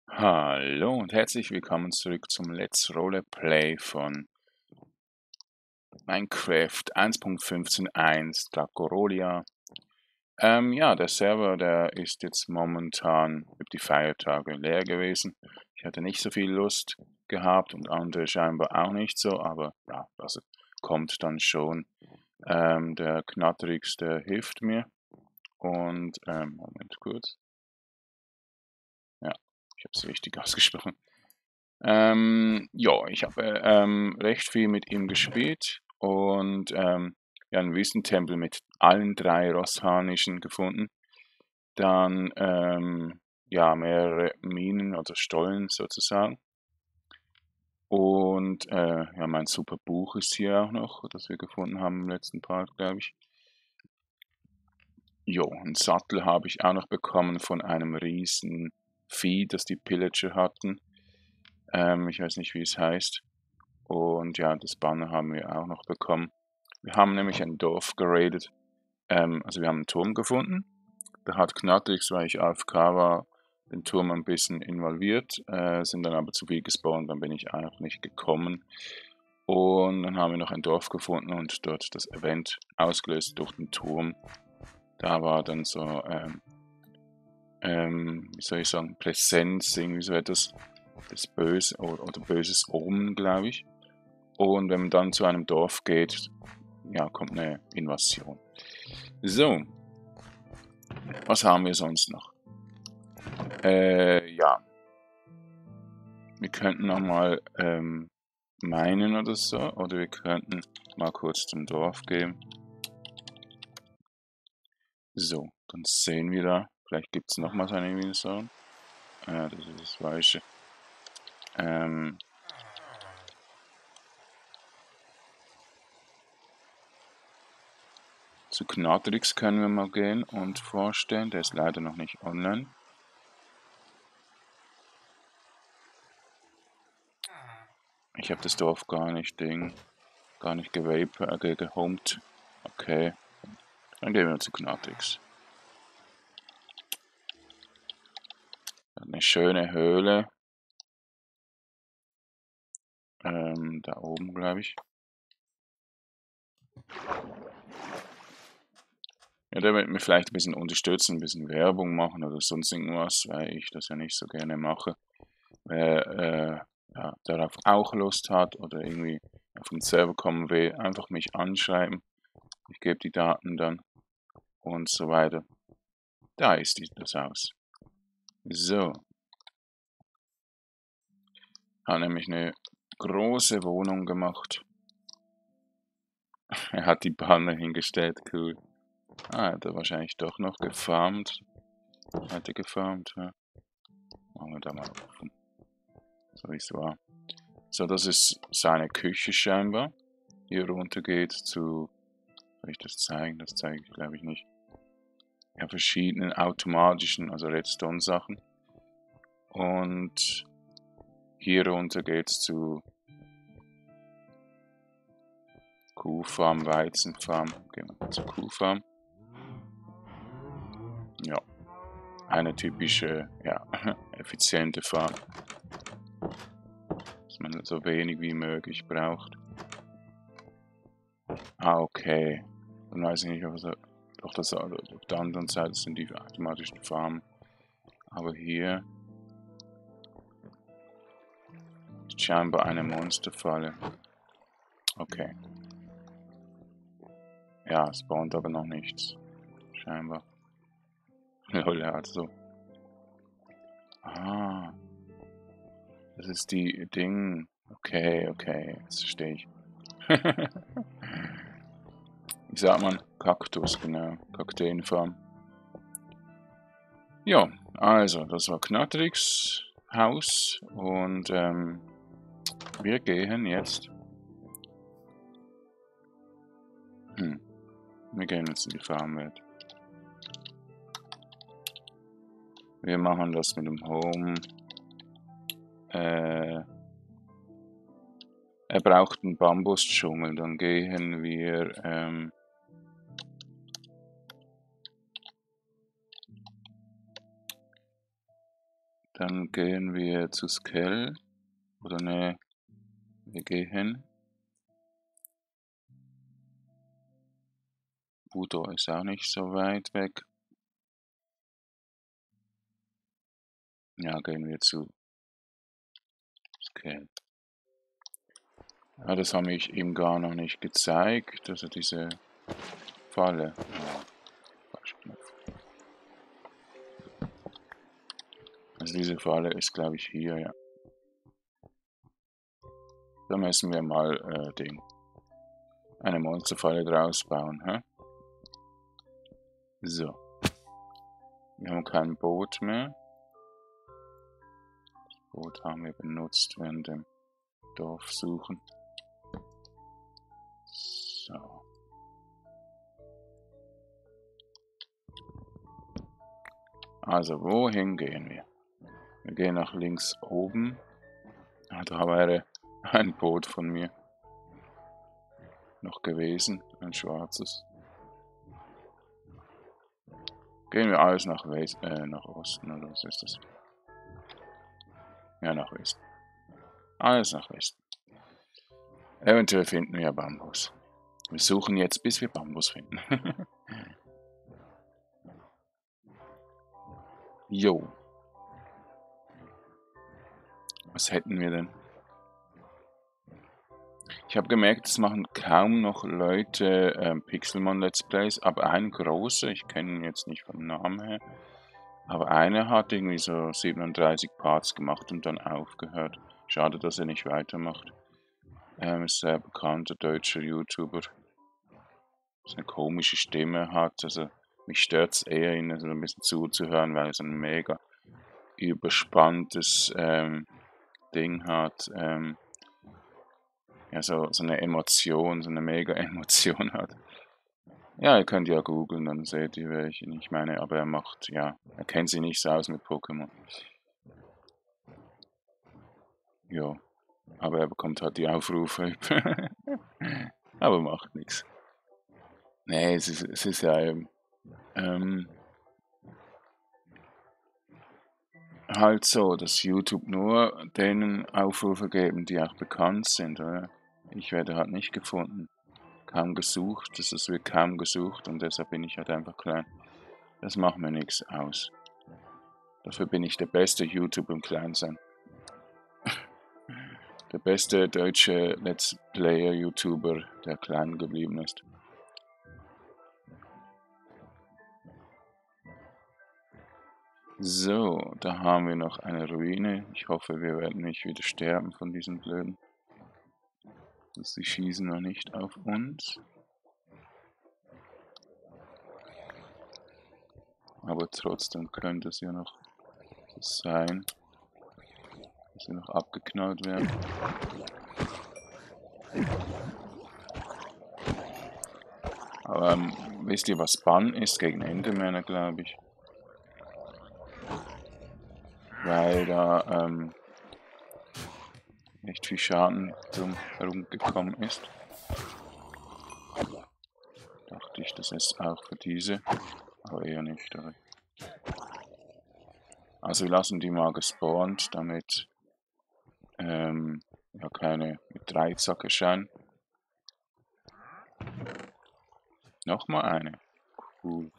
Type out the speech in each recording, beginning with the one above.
Hallo und herzlich willkommen zurück zum Let's Roleplay von Minecraft 1.15.1 Dracorolia. Ja, der Server, der ist jetzt momentan über die Feiertage leer gewesen. Ich hatte nicht so viel Lust gehabt und andere scheinbar auch nicht so, aber ja, das kommt dann schon. Der Knatterix, der hilft mir und, Moment kurz. Ja, ich habe es richtig ausgesprochen. Ja, ich habe recht viel mit ihm gespielt und ja, einen Wüstentempel mit allen drei Rosshanischen gefunden. Dann ja, mehrere Minen oder Stollen sozusagen. Und ja, mein super Buch ist hier auch noch, das wir gefunden haben im letzten Part, glaube ich. Jo, einen Sattel habe ich auch noch bekommen von einem riesen Vieh, das die Pillager hatten. Ich weiß nicht, wie es heißt. Und ja, das Banner haben wir auch noch bekommen. Wir haben nämlich ein Dorf geradet. Also wir haben einen Turm gefunden. Da hat Knatrix, weil ich AFK war, den Turm ein bisschen involviert, sind dann aber zu viel gespawnt, dann bin ich auch nicht gekommen. Und dann haben wir noch ein Dorf gefunden und dort das Event ausgelöst durch den Turm. Da war dann so, wie soll ich sagen, Präsenz, irgendwie so etwas, das Böse oder böses Omen, glaube ich. Und wenn man dann zu einem Dorf geht, ja, kommt eine Invasion. So, was haben wir sonst noch? Ja, wir könnten nochmal meinen oder so, oder wir könnten mal kurz zum Dorf gehen. So, dann sehen wir da, vielleicht gibt es nochmal so eine Invasion. Das ist das Falsche. Zu Knatrix können wir mal gehen und vorstellen, der ist leider noch nicht online. Ich habe das Dorf gar nicht gehomt. Okay, dann gehen wir zu Knatrix. Eine schöne Höhle. Da oben, glaube ich. Ja, der wird mir vielleicht ein bisschen unterstützen, ein bisschen Werbung machen oder sonst irgendwas, weil ich das ja nicht so gerne mache. Wer ja, darauf auch Lust hat oder irgendwie auf den Server kommen will, einfach mich anschreiben. Ich gebe die Daten dann und so weiter. Da ist das Haus. So, hat nämlich eine große Wohnung gemacht. Er hat die Banner hingestellt, cool. Ah, hat er wahrscheinlich doch noch gefarmt. Hat er gefarmt, ja. Machen wir da mal offen. So wie es war. So, das ist seine Küche scheinbar. Hier runter geht zu, soll ich das zeigen? Das zeige ich glaube ich nicht. Ja, verschiedenen automatischen, also Redstone-Sachen. Und hier runter geht's zu Kuhfarm, Weizenfarm. Gehen wir mal zur Kuhfarm. Ja, eine typische, ja, effiziente Farm. Dass man so wenig wie möglich braucht. Ah, okay. Dann weiß ich nicht, ob so, doch das, auf der anderen Seite sind die automatischen Farmen. Aber hier ist scheinbar eine Monsterfalle. Okay. Ja, es spawnt aber noch nichts. Scheinbar. Lol, er hat so. Ah, das ist die Ding. Okay, okay, jetzt verstehe ich. Wie sagt man? Kaktus, genau. Kakteenfarm. Ja, also, das war Knatrix Haus und wir gehen jetzt. Wir gehen jetzt in die Farmwelt. Wir machen das mit dem Home. Er braucht einen Bambusdschungel. Dann gehen wir. Dann gehen wir zu Skell. Oder ne, wir gehen. Budo ist auch nicht so weit weg. Ja, gehen wir zu Skell. Ja, das habe ich ihm gar noch nicht gezeigt, also diese Falle. Ja, also diese Falle ist, glaube ich, hier, ja. Da müssen wir mal eine Monsterfalle draus bauen, hä? So. Wir haben kein Boot mehr. Das Boot haben wir benutzt während dem Dorf suchen. So. Also, wohin gehen wir? Wir gehen nach links oben. Ah, da wäre ein Boot von mir noch gewesen, ein schwarzes. Gehen wir alles nach Osten, oder was ist das? Ja, nach Westen. Alles nach Westen. Eventuell finden wir Bambus. Wir suchen jetzt, bis wir Bambus finden. Jo. Was hätten wir denn? Ich habe gemerkt, es machen kaum noch Leute Pixelmon Let's Plays, aber ein großer, ich kenne ihn jetzt nicht vom Namen her, aber einer hat irgendwie so 37 Parts gemacht und dann aufgehört. Schade, dass er nicht weitermacht. Ist ein sehr bekannter deutscher YouTuber. Das eine komische Stimme hat, also mich stört es eher, ihn so ein bisschen zuzuhören, weil er so ein mega überspanntes Ding hat. Ja, so eine Emotion, so eine mega Emotion hat. Ja, ihr könnt ja googeln, dann seht ihr, welchen ich meine, aber er macht, ja, er kennt sich nicht so aus mit Pokémon. Ja, aber er bekommt halt die Aufrufe. Aber macht nichts. Nee, es ist ja halt so, dass YouTube nur denen Aufrufe geben, die auch bekannt sind, oder? Ich werde halt nicht gefunden. Kaum gesucht, es wird kaum gesucht und deshalb bin ich halt einfach klein. Das macht mir nichts aus. Dafür bin ich der beste YouTuber im Kleinsein. Der beste deutsche Let's Player YouTuber, der klein geblieben ist. So, da haben wir noch eine Ruine. Ich hoffe, wir werden nicht wieder sterben von diesen Blöden. Sie schießen noch nicht auf uns. Aber trotzdem könnte es ja noch sein, dass sie noch abgeknallt werden. Aber wisst ihr, was Bann ist gegen Endermänner, glaube ich? Weil da nicht viel Schaden drum herum gekommen ist. Dachte ich, das ist auch für diese, aber eher nicht. Oder? Also wir lassen die mal gespawnt, damit ja keine mit Dreizack erscheinen. Nochmal eine. Cool.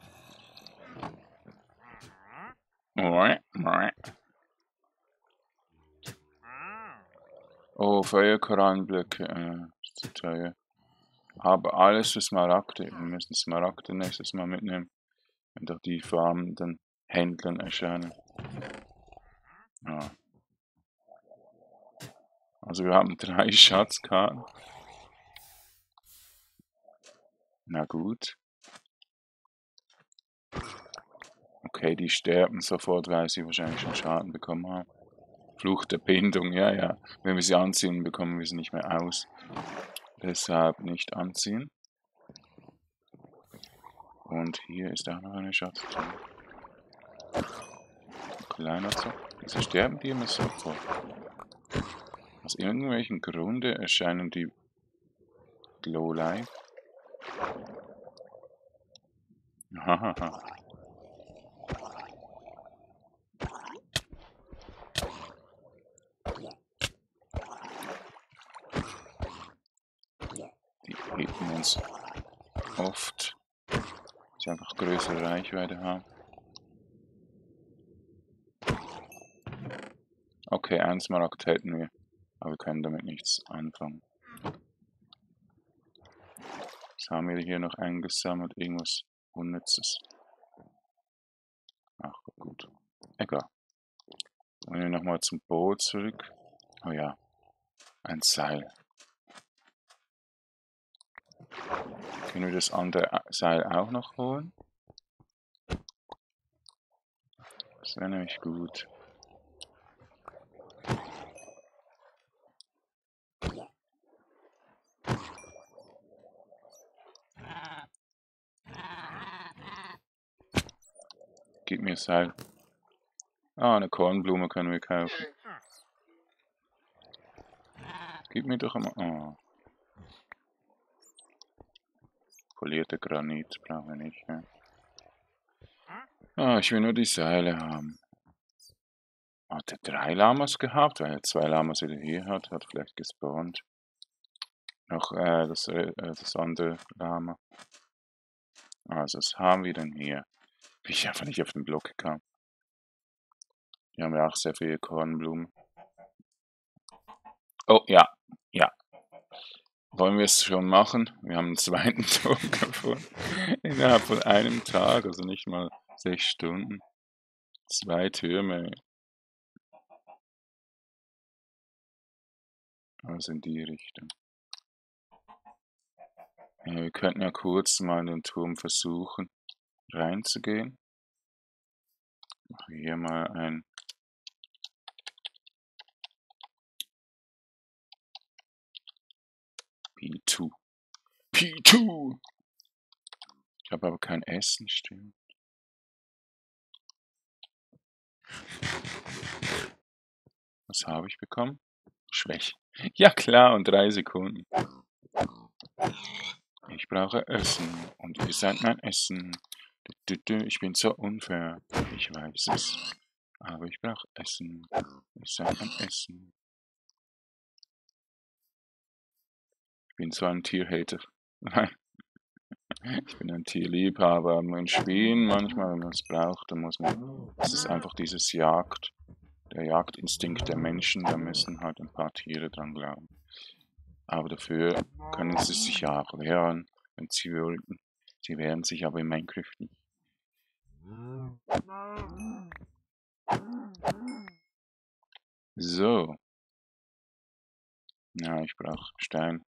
Oh, Feuerkorallenblöcke. Ist zu teuer. Aber alles für Smaragde. Wir müssen Smaragde nächstes Mal mitnehmen. Wenn doch die farmenden Händlern erscheinen. Ja. Also wir haben 3 Schatzkarten. Na gut. Okay, die sterben sofort, weil sie wahrscheinlich schon Schaden bekommen haben. Fluch der Bindung, ja, ja. Wenn wir sie anziehen, bekommen wir sie nicht mehr aus. Deshalb nicht anziehen. Und hier ist auch noch eine Schatztruhe. Kleiner Zock. Wieso sterben die immer sofort? Aus irgendwelchen Gründen erscheinen die Glow Life. Hahaha. ganz oft. Die einfach größere Reichweite haben. Okay, 1 Smaragd hätten wir, aber wir können damit nichts anfangen. Was haben wir hier noch eingesammelt? Irgendwas Unnützes. Ach gut, egal. Gehen wir nochmal zum Boot zurück. Oh ja, ein Seil. Können wir das andere Seil auch noch holen? Das wäre nämlich gut. Gib mir Seil. Ah, eine Kornblume können wir kaufen. Gib mir doch einmal. Oh. Polierte Granit brauchen wir nicht. Ja. Ah, ich will nur die Seile haben. Hat er 3 Lamas gehabt? Weil er 2 Lamas wieder hier hat. Hat vielleicht gespawnt. Noch das andere Lama. Also, was haben wir denn hier? Wie ich einfach nicht auf den Block kam. Hier haben wir auch sehr viele Kornblumen. Oh, ja. Ja. Wollen wir es schon machen? Wir haben einen zweiten Turm gefunden. Innerhalb von einem Tag, also nicht mal 6 Stunden. 2 Türme. Also in die Richtung. Ja, wir könnten ja kurz mal in den Turm versuchen, reinzugehen. Mache hier mal ein P2. P2! Ich habe aber kein Essen, stimmt. Was habe ich bekommen? Schwäche. Ja klar, und 3 Sekunden. Ich brauche Essen und ihr seid mein Essen. Ich bin so unfair. Ich weiß es. Aber ich brauche Essen. Ihr seid mein Essen. Ich bin so ein Tierhater. Nein. Ich bin ein Tierliebhaber. In Spielen manchmal, wenn man es braucht, dann muss man. Es ist einfach dieses Jagd. Der Jagdinstinkt der Menschen, da müssen halt ein paar Tiere dran glauben. Aber dafür können sie sich ja auch wehren, wenn sie wollten. Sie wehren sich aber in Minecraft nicht. So. Ja, ich brauche Stein.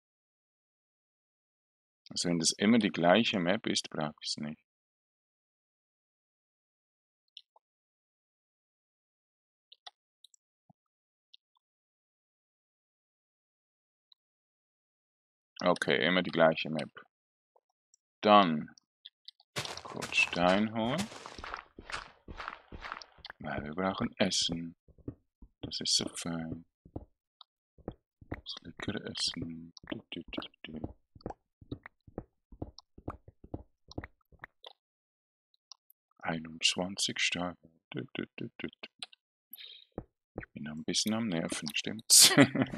Also wenn das immer die gleiche Map ist, brauche ich es nicht. Okay, immer die gleiche Map. Dann kurz Stein holen. Weil wir brauchen Essen. Das ist so fein. Das leckere Essen. 21 Steine. Ich bin ein bisschen am Nerven, stimmt's?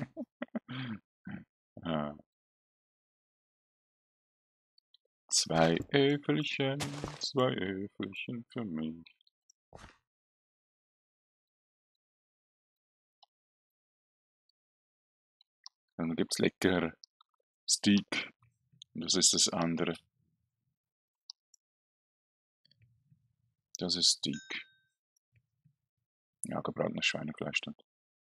Ah. 2 Äpfelchen für mich. Dann gibt's lecker Steak. Und das ist das andere. Das ist Steak. Ja, gebratenes Schweinefleisch dann.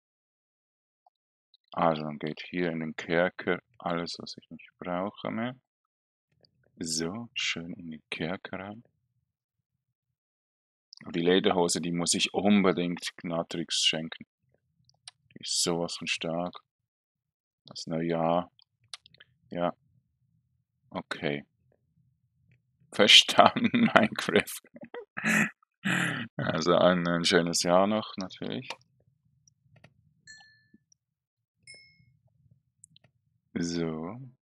Also dann geht hier in den Kerker alles, was ich nicht brauche mehr. So, schön in den Kerker rein. Und die Lederhose, die muss ich unbedingt Gnatrix schenken. Die ist sowas von stark. Das Neujahr. Ja. Okay. Verstanden, Minecraft. Also ein schönes Jahr noch, natürlich. So.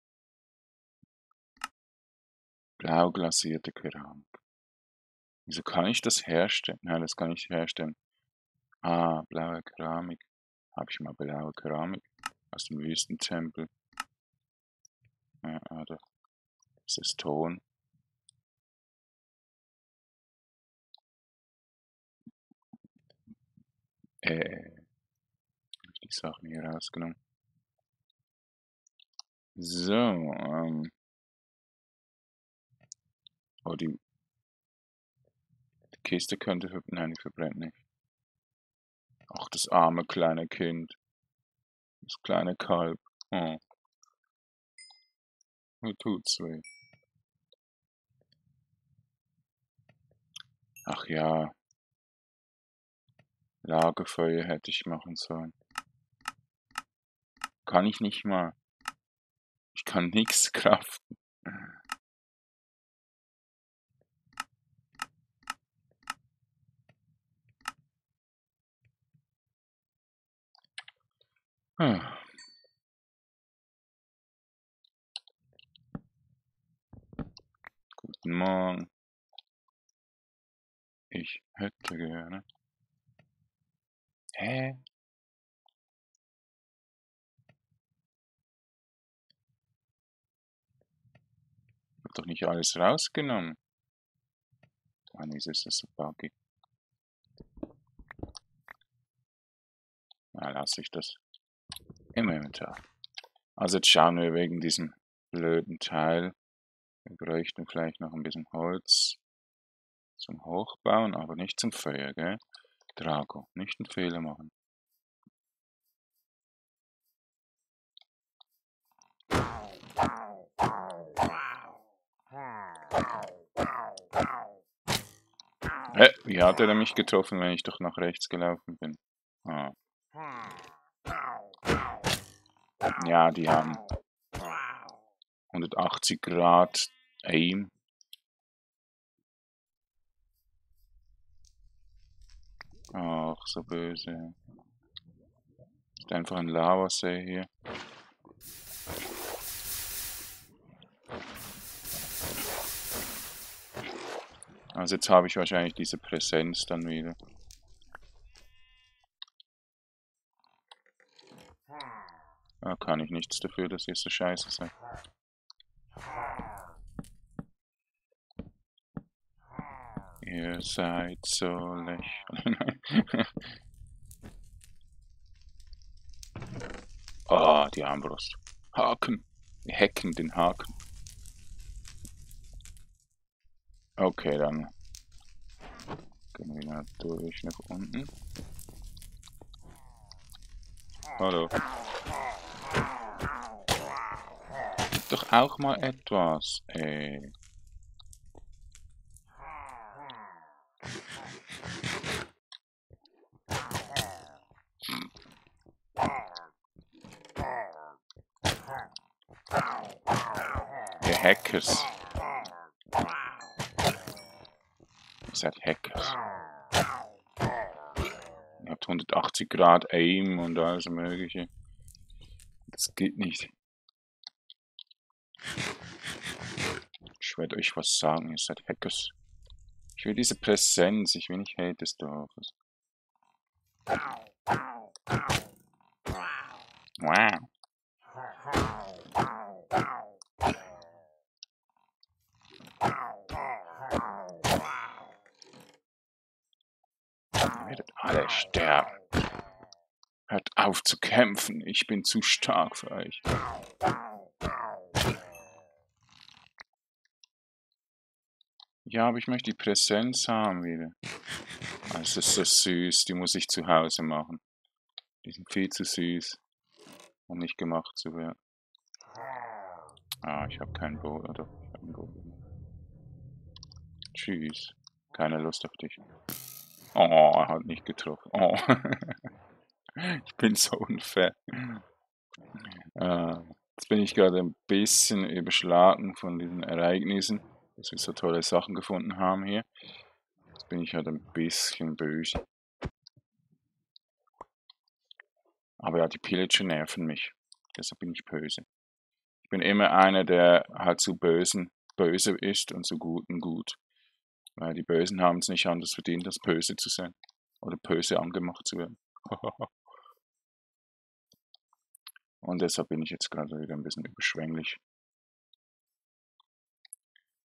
Blau glasierte Keramik. Wieso kann ich das herstellen? Nein, das kann ich herstellen. Ah, blaue Keramik. Habe ich mal blaue Keramik aus dem Wüstentempel. Oder ist es Ton? Hab ich die Sachen hier rausgenommen. So, oh, die Kiste könnte nein, die verbrennt nicht. Ach, das arme kleine Kind. Das kleine Kalb. Oh, mir tut's weh. Ach ja, Lagerfeuer hätte ich machen sollen. Kann ich nicht mal. Ich kann nichts craften. Ah, guten Morgen. Ich hätte gerne. Hä? Ich hab doch nicht alles rausgenommen. Mann, ist das so buggy. Na, lasse ich das im Inventar. Also jetzt schauen wir wegen diesem blöden Teil. Wir bräuchten vielleicht noch ein bisschen Holz zum Hochbauen, aber nicht zum Feuer, gell? Drago, nicht einen Fehler machen. Wie hat er mich getroffen, wenn ich doch nach rechts gelaufen bin? Ah. Ja, die haben 180 Grad Aim. Ach, so böse. Ist einfach ein Lavasee hier. Also jetzt habe ich wahrscheinlich diese Präsenz dann wieder. Da kann ich nichts dafür, dass ihr so scheiße seid. Ihr seid so lächerlich. Oh, die Armbrust. Haken. Wir hacken den Haken. Okay, dann gehen wir natürlich nach unten. Hallo. Doch auch mal etwas, ey. Ihr Hackers. Ihr seid Hackers. Ihr habt 180 Grad Aim und alles mögliche. Das geht nicht. Ich werde euch was sagen, ihr seid Hackers. Ich will diese Präsenz, ich will nicht Hate des Dorfes. Wow. Ihr werdet alle sterben. Hört auf zu kämpfen, ich bin zu stark für euch. Ja, aber ich möchte die Präsenz haben wieder. Es ist so süß, die muss ich zu Hause machen. Die sind viel zu süß, um nicht gemacht zu werden. Ah, ich habe kein Boot, oder? Ich habe ein Boot. Tschüss. Keine Lust auf dich. Oh, er hat nicht getroffen. Oh. Ich bin so unfair. Jetzt bin ich gerade ein bisschen überschlagen von diesen Ereignissen, dass wir so tolle Sachen gefunden haben hier. Jetzt bin ich halt ein bisschen böse. Aber ja, die Pillager nerven mich. Deshalb bin ich böse. Ich bin immer einer, der halt zu böse ist und zu Guten gut. Weil die Bösen haben es nicht anders verdient, als böse zu sein. Oder böse angemacht zu werden. Und deshalb bin ich jetzt gerade wieder ein bisschen überschwänglich.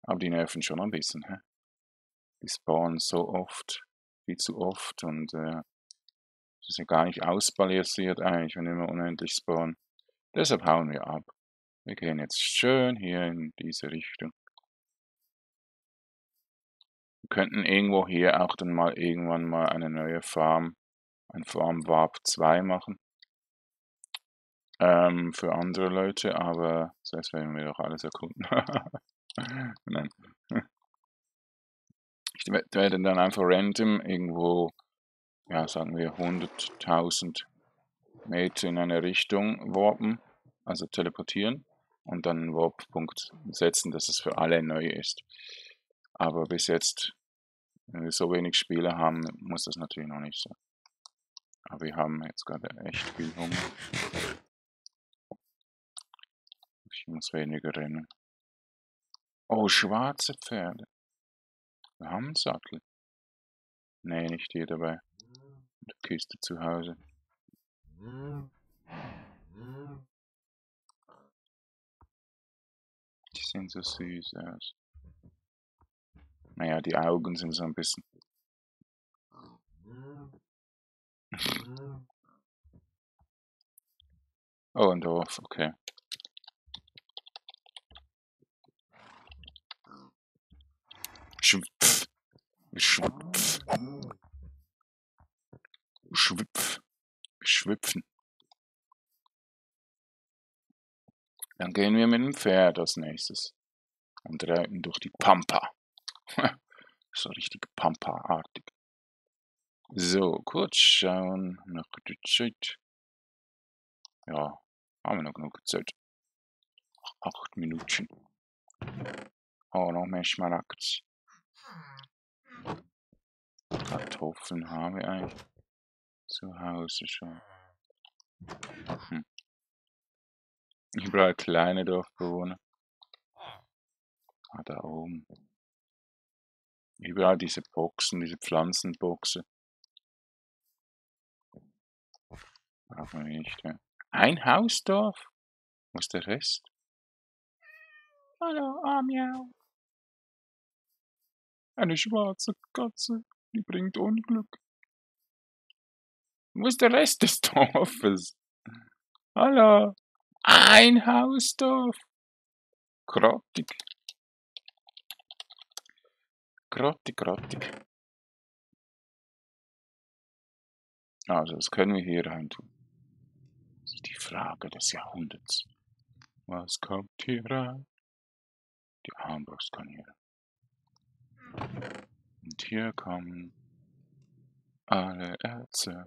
Aber die nerven schon ein bisschen, hä? Die spawnen so oft, viel zu oft und das ist ja gar nicht ausbalanciert eigentlich, wenn immer unendlich spawnen. Deshalb hauen wir ab. Wir gehen jetzt schön hier in diese Richtung. Wir könnten irgendwo hier auch dann mal irgendwann mal eine neue Farm, ein Farm Warp 2 machen. Für andere Leute, aber zuerst werden wir doch alles erkunden. Nein. Ich werde dann einfach random irgendwo, ja, sagen wir 100.000 Meter in eine Richtung warpen, also teleportieren und dann einen Warp-Punkt setzen, dass es für alle neu ist. Aber bis jetzt, wenn wir so wenig Spieler haben, muss das natürlich noch nicht sein. Aber wir haben jetzt gerade echt viel Hunger. Ich muss weniger rennen. Oh, schwarze Pferde. Wir haben einen Sattel. Nee, nicht hier dabei. In der Kiste zu Hause. Die sehen so süß aus. Naja, die Augen sind so ein bisschen. Oh, ein Dorf, okay. Schwipf, schwipf, schwipf, schwipfen. Dann gehen wir mit dem Pferd als nächstes und reiten durch die Pampa. So richtig Pampa-artig. So, kurz schauen nach der Zeit. Ja, haben wir noch genug Zeit. 8 Minuten. Oh, noch mehr Schmaragds. Kartoffeln haben wir eigentlich zu Hause schon. Überall kleine Dorfbewohner. Ah, da oben. Überall diese Boxen, diese Pflanzenboxen. Brauchen wir nicht mehr. Ein Hausdorf? Wo ist der Rest? Hallo, miau. Eine schwarze Katze, die bringt Unglück. Wo ist der Rest des Dorfes? Hallo, ein Hausdorf. Grottig. Grottig, grottig. Also, das können wir hier rein tun. Das ist die Frage des Jahrhunderts. Was kommt hier rein? Die Armbrust kann hier. Und hier kommen alle Erze.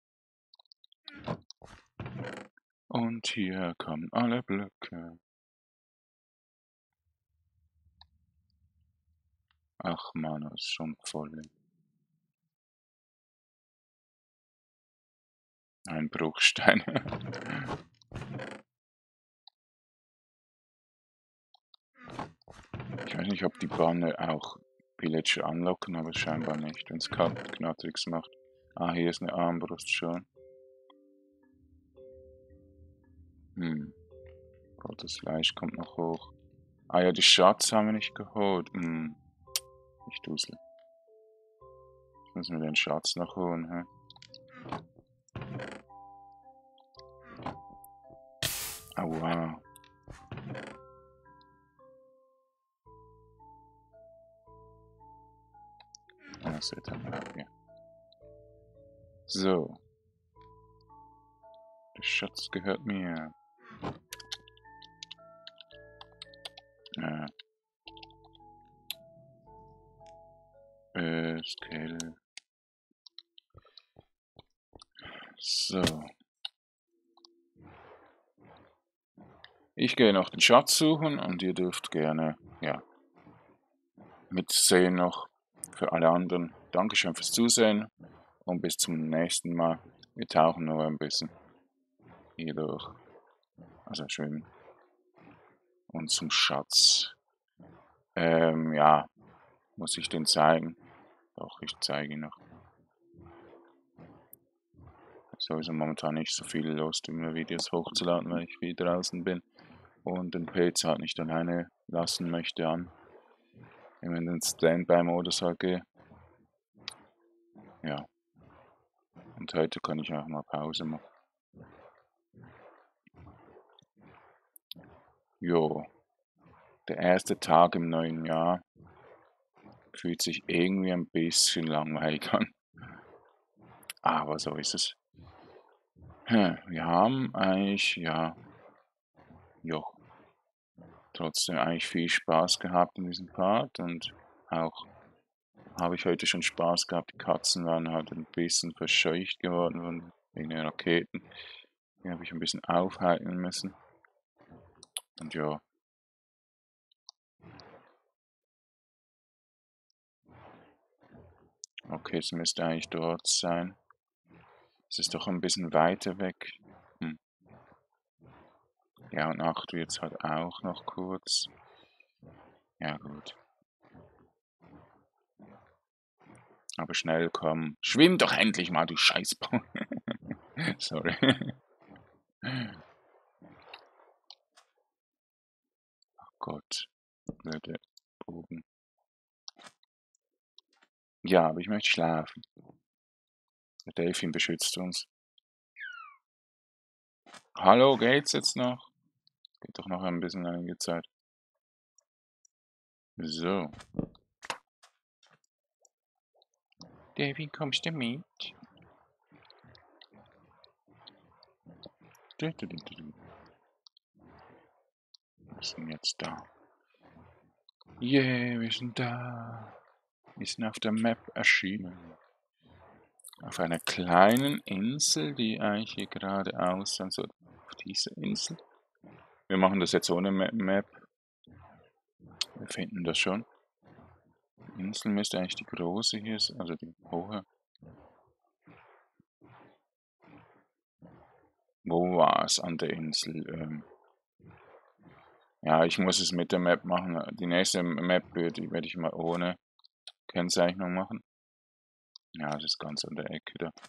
Und hier kommen alle Blöcke. Ach man, das ist schon voll. Ein Bruchstein. Ich weiß nicht, ob die Banner auch Pillager anlocken, aber scheinbar nicht, wenn es Knatrix macht. Ah, hier ist eine Armbrust schon. Gottes Fleisch kommt noch hoch. Ah ja, die Schatz haben wir nicht geholt. Ich dusel. Jetzt müssen wir den Schatz noch holen, hä? Aua. Das wird dann ab hier. So. Der Schatz gehört mir. Skill. So. Ich gehe noch den Schatz suchen und ihr dürft gerne, ja, mitsehen noch. Für alle anderen, Dankeschön fürs Zusehen und bis zum nächsten Mal. Wir tauchen nur ein bisschen hier durch, also schwimmen und zum Schatz. Ja, muss ich den zeigen? Doch, ich zeige ihn noch. Sowieso momentan nicht so viel los, um Videos hochzuladen, weil ich viel draußen bin und den PC halt nicht alleine lassen möchte an. immer in den Standby-Modus halt gehe. Ja, und heute kann ich auch mal Pause machen. Jo, der erste Tag im neuen Jahr fühlt sich irgendwie ein bisschen langweilig an. Aber so ist es. Wir haben eigentlich, ja, trotzdem eigentlich viel Spaß gehabt in diesem Part und auch habe ich heute schon Spaß gehabt. Die Katzen waren halt ein bisschen verscheucht geworden wegen den Raketen. Die habe ich ein bisschen aufhalten müssen. Und ja. Okay, es müsste eigentlich dort sein. Es ist doch ein bisschen weiter weg. Ja, und Nacht wird es halt auch noch kurz. Ja, gut. Aber schnell kommen. Schwimm doch endlich mal, du Scheißbau. Sorry. Ach Gott. Blöde Bogen. Ja, aber ich möchte schlafen. Der Delfin beschützt uns. Hallo, geht's jetzt noch? Geht doch noch ein bisschen einige Zeit. So. Delfin, kommst du mit? Wir sind jetzt da. Yeah, wir sind da. Wir sind auf der Map erschienen. Auf einer kleinen Insel, die eigentlich hier geradeaus sein soll. Auf diese Insel. Wir machen das jetzt ohne Map. Wir finden das schon. Die Insel müsste eigentlich die große hier sein, also die hohe. Wo war es an der Insel? Ja, ich muss es mit der Map machen. Die nächste Map werde ich mal ohne Kennzeichnung machen. Ja, das ist ganz an der Ecke da.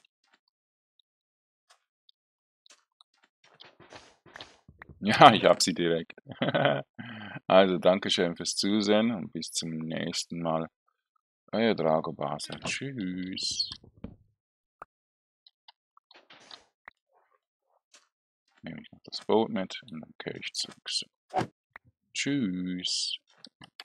Ja, ich habe sie direkt. Also, Dankeschön fürs Zusehen und bis zum nächsten Mal. Euer Drago Basel. Tschüss. Nehme ich noch das Boot mit und dann kehre ich zurück. So. Tschüss.